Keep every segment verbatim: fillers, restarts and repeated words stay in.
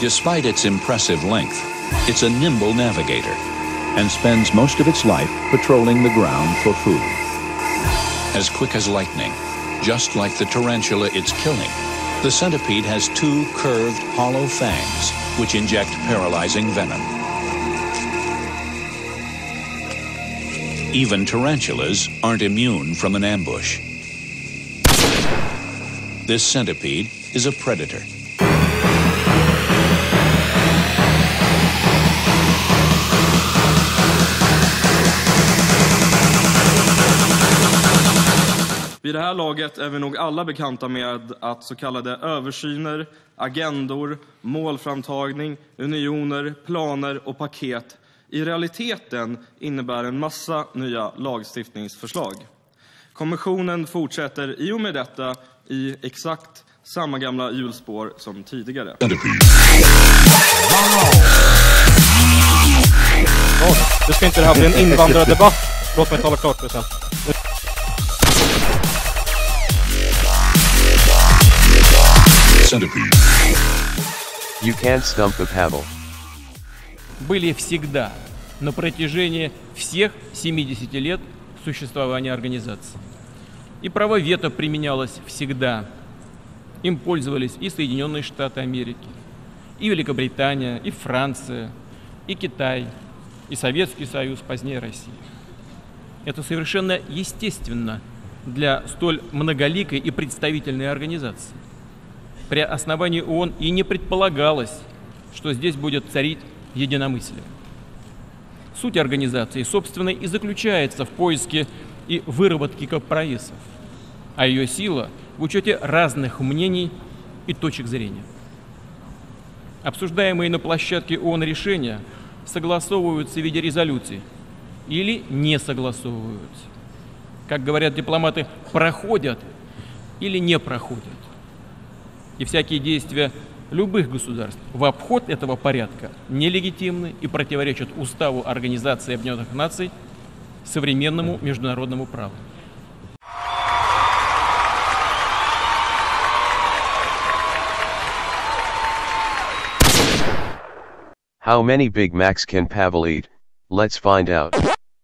Despite its impressive length, it's a nimble navigator and spends most of its life patrolling the ground for food. As quick as lightning, just like the tarantula it's killing, the centipede has two curved, hollow fangs which inject paralyzing venom. Even tarantulas aren't immune from an ambush. This centipede is a predator. Vid det här laget är vi nog alla bekanta med att så kallade översyner, agendor, målframtagning, unioner, planer och paket i realiteten innebär en massa nya lagstiftningsförslag. Kommissionen fortsätter i och med detta i exakt samma gamla hjulspår som tidigare. Ja, du ska inte det här bli en invandrardebatt. Låt mig tala klart för sen. You can't stump the Pavel. Были всегда на протяжении всех семидесяти лет существования организации. И право вето применялось всегда. Им пользовались и Соединенные Штаты Америки, и Великобритания, и Франция, и Китай, и Советский Союз, позднее Россия. Это совершенно естественно для столь многоликой и представительной организации. При основании ООН и не предполагалось, что здесь будет царить единомыслие. Суть организации, собственно, и заключается в поиске и выработке компромиссов, а ее сила в учете разных мнений и точек зрения. Обсуждаемые на площадке ООН решения согласовываются в виде резолюций или не согласовываются. Как говорят дипломаты, проходят или не проходят. И всякие действия любых государств в обход этого порядка нелегитимны и противоречат Уставу Организации Объединенных Наций, современному международному праву. How many Big Macs can Pavel eat? Let's find out.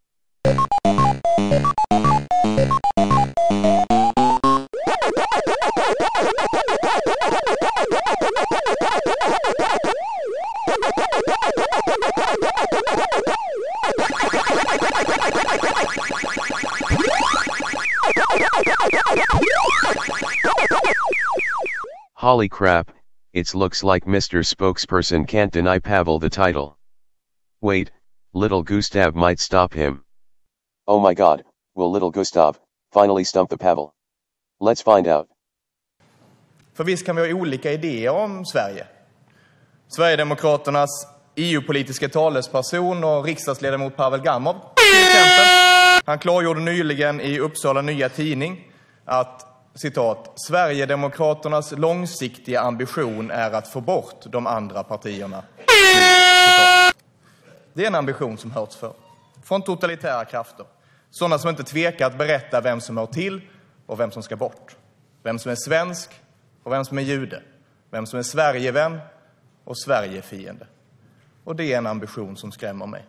Holy crap, it looks like Mister Spokesperson can't deny Pavel the title. Wait, little Gustav might stop him. Oh my god, will little Gustav finally stump the Pavel? Let's find out. För visst kan vi ha olika idéer om Sverige. Sverigedemokraternas E U-politiska talesperson och riksdagsledamot Pavel Gamov till exempel. Han klargjorde nyligen i Uppsala Nya Tidning att citat, Sverigedemokraternas långsiktiga ambition är att få bort de andra partierna. Citat. Det är en ambition som hörts för. Från totalitära krafter. Sådana som inte tvekar att berätta vem som hör till och vem som ska bort. Vem som är svensk och vem som är jude. Vem som är Sverigevän och Sverigefiende. Och det är en ambition som skrämmer mig.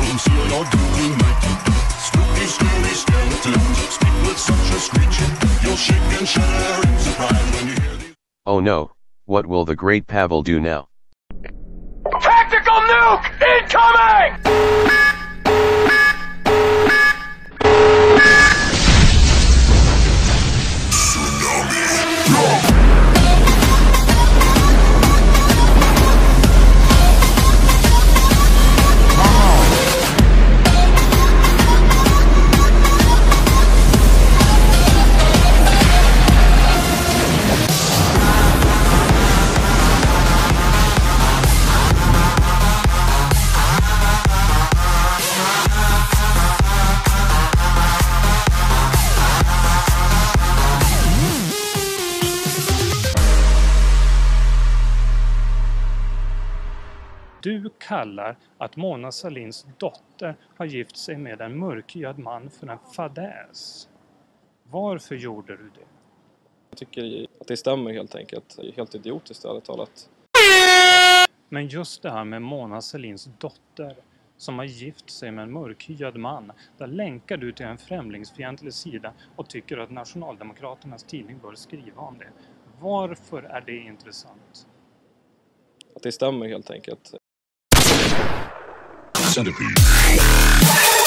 Oh no, what will the great Pavel do now? Tactical nuke incoming! Du kallar att Mona Sahlins dotter har gift sig med en mörkhyad man för en fadäs. Varför gjorde du det? Jag tycker att det stämmer helt enkelt. Det är helt idiotiskt ärligt talat. Men just det här med Mona Sahlins dotter som har gift sig med en mörkhyad man, där länkar du till en främlingsfientlig sida och tycker att Nationaldemokraternas tidning bör skriva om det. Varför är det intressant? Att det stämmer helt enkelt. Centipede.